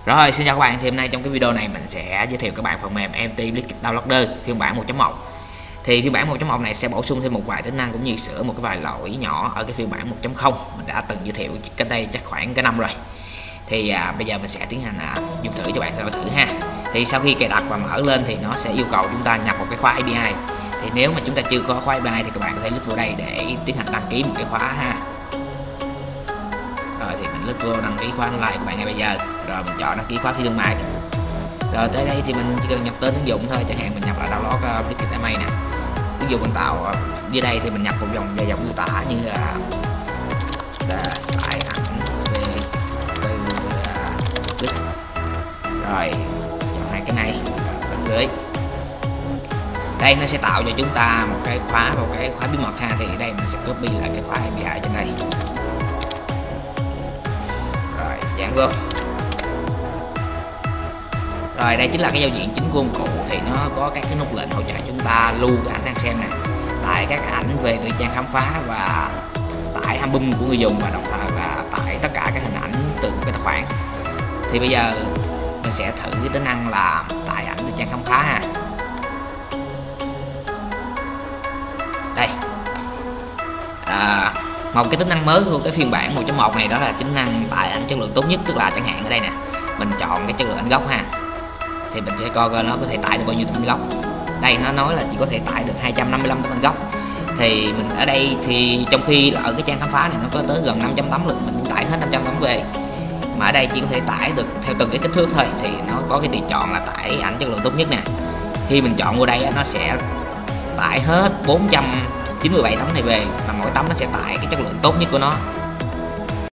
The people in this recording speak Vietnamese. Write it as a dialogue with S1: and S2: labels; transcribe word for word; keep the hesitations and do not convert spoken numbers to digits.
S1: Rồi, xin chào các bạn. Thì hôm nay trong cái video này mình sẽ giới thiệu các bạn phần mềm em tê Blinkit Downloader phiên bản một chấm một. Thì phiên bản một chấm một này sẽ bổ sung thêm một vài tính năng cũng như sửa một cái vài lỗi nhỏ ở cái phiên bản một chấm không mình đã từng giới thiệu cách đây chắc khoảng cái năm rồi. Thì à, bây giờ mình sẽ tiến hành à, dùng thử cho bạn theo thử ha. Thì sau khi cài đặt và mở lên thì nó sẽ yêu cầu chúng ta nhập một cái khóa a pê i. Thì nếu mà chúng ta chưa có khóa a pê i thì các bạn có thể click vào đây để tiến hành đăng ký một cái khóa ha. Rồi thì mình click vô đăng ký khóa online của bạn ngay bây giờ. Rồi mình chọn đăng ký khóa phi thương mại. Rồi tới đây thì mình chỉ cần nhập tên ứng dụng thôi, chẳng hạn mình nhập là download uh, Blinkit em a nè. Ứng dụng mình tạo uh, dưới đây thì mình nhập một dòng vài dòng miêu tả như là tải ảnh về từ uh, click. Rồi chọn hai cái này bấm lưới. Đây nó sẽ tạo cho chúng ta một cái khóa một cái khóa bí mật ha. Thì ở đây mình sẽ copy lại cái khóa a pê i trên đây. Rồi dán vô. Rồi đây chính là cái giao diện chính của công cụ. Thì nó có các cái nút lệnh hỗ trợ chúng ta lưu cái ảnh đang xem nè, tải các ảnh về từ trang khám phá và tải album của người dùng, và đồng thời là tải tất cả các hình ảnh từ cái tài khoản. Thì bây giờ mình sẽ thử cái tính năng là tải ảnh từ trang khám phá ha. Đây à, một cái tính năng mới của cái phiên bản một chấm một này đó là tính năng tải ảnh chất lượng tốt nhất. Tức là chẳng hạn ở đây nè, mình chọn cái chất lượng ảnh gốc ha, thì mình sẽ coi coi nó có thể tải được bao nhiêu tấm ảnh gốc. Đây nó nói là chỉ có thể tải được hai trăm năm mươi lăm tấm ảnh gốc. Thì mình ở đây thì trong khi là ở cái trang khám phá này nó có tới gần năm trăm tấm lận, mình cũng tải hết năm trăm tấm về. Mà ở đây chỉ có thể tải được theo từng cái kích thước thôi. Thì nó có cái tùy chọn là tải ảnh chất lượng tốt nhất nè. Khi mình chọn vô đây nó sẽ tải hết bốn trăm chín mươi bảy tấm này về, và mỗi tấm nó sẽ tải cái chất lượng tốt nhất của nó.